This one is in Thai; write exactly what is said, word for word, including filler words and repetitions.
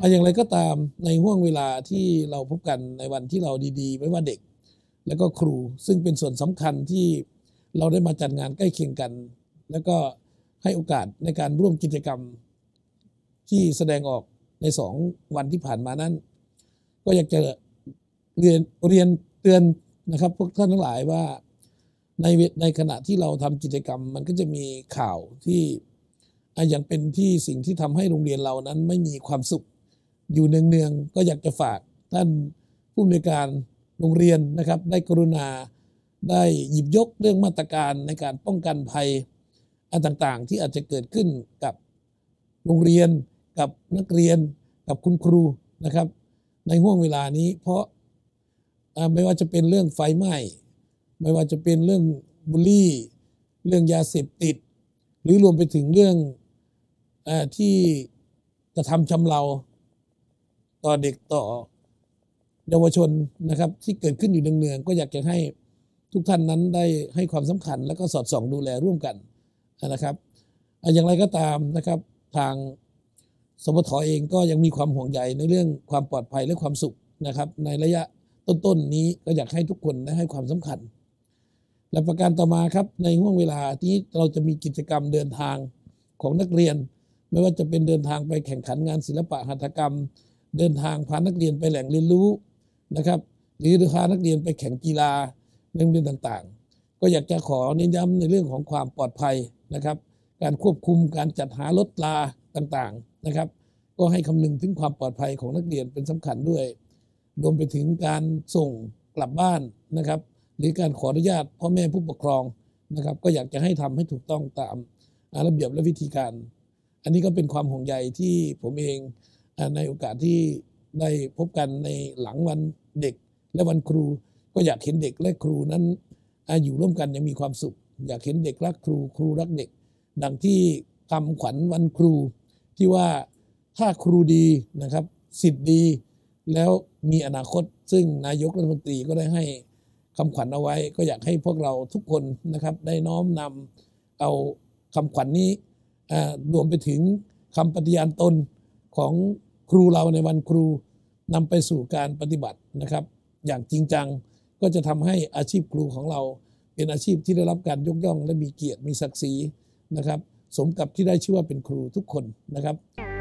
อย่างไรก็ตามในห่วงเวลาที่เราพบกันในวันที่เราดีๆไม่ว่าเด็กและก็ครูซึ่งเป็นส่วนสำคัญที่เราได้มาจัดงานใกล้เคียงกันแล้วก็ให้โอกาสในการร่วมกิจกรรมที่แสดงออกในสองวันที่ผ่านมานั้นก็อยากจะเรียนเรียนเตือนนะครับพวกท่านทั้งหลายว่าในในขณะที่เราทำกิจกรรมมันก็จะมีข่าวที่ยังเป็นที่สิ่งที่ทำให้โรงเรียนเรานั้นไม่มีความสุขอยู่เนืองๆก็อยากจะฝากท่านผู้อำนวยการโรงเรียนนะครับได้กรุณาได้หยิบยกเรื่องมาตรการในการป้องกันภัยอันต่างๆที่อาจจะเกิดขึ้นกับโรงเรียนกับนักเรียนกับคุณครูนะครับในห่วงเวลานี้เพราะไม่ว่าจะเป็นเรื่องไฟไหม้ไม่ว่าจะเป็นเรื่องบูลลี่เรื่องยาเสพติดหรือรวมไปถึงเรื่องอที่กระทำชำเราต่อเด็กต่อเยาวชนนะครับที่เกิดขึ้นอยู่เนืองๆก็อยากจะให้ทุกท่านนั้นได้ให้ความสำคัญและก็สอดส่องดูแลร่วมกันนะครับอย่างไรก็ตามนะครับทางสปท.เองก็ยังมีความห่วงใยในเรื่องความปลอดภัยและความสุขนะครับในระยะต้นๆนี้ก็อยากให้ทุกคนได้ให้ความสำคัญและประการต่อมาครับในห่วงเวลาที่เราจะมีกิจกรรมเดินทางของนักเรียนไม่ว่าจะเป็นเดินทางไปแข่งขันงานศิลปะหัตถกรรมเดินทางพานักเรียนไปแหล่งเรียนรู้นะครับหรือพานักเรียนไปแข่งกีฬาในโรงเรียนต่างๆก็อยากจะขอเน้นย้ำในเรื่องของความปลอดภัยนะครับการควบคุมการจัดหารถลาต่างๆนะครับก็ให้คำนึงถึงความปลอดภัยของนักเรียนเป็นสำคัญด้วยรวมไปถึงการส่งกลับบ้านนะครับหรือการขออนุญาตพ่อแม่ผู้ปกครองนะครับก็อยากจะให้ทำให้ถูกต้องตามระเบียบและวิธีการอันนี้ก็เป็นความห่วงใยที่ผมเองในโอกาสที่ได้พบกันในหลังวันเด็กและวันครูก็อยากเห็นเด็กและครูนั้นอยู่ร่วมกันยังมีความสุขอยากเห็นเด็กรักครูครูรักเด็กดังที่คำขวัญวันครูที่ว่าถ้าครูดีนะครับศิษย์ดีแล้วมีอนาคตซึ่งนายกรัฐมนตรีก็ได้ให้คำขวัญเอาไว้ก็อยากให้พวกเราทุกคนนะครับได้น้อมนำเอาคำขวัญนี้รวมไปถึงคำปฏิญาณตนของครูเราในวันครูนำไปสู่การปฏิบัตินะครับอย่างจริงจังก็จะทำให้อาชีพครูของเราเป็นอาชีพที่ได้รับการยกย่องและมีเกียรติมีศักดิ์ศรีนะครับสมกับที่ได้ชื่อว่าเป็นครูทุกคนนะครับ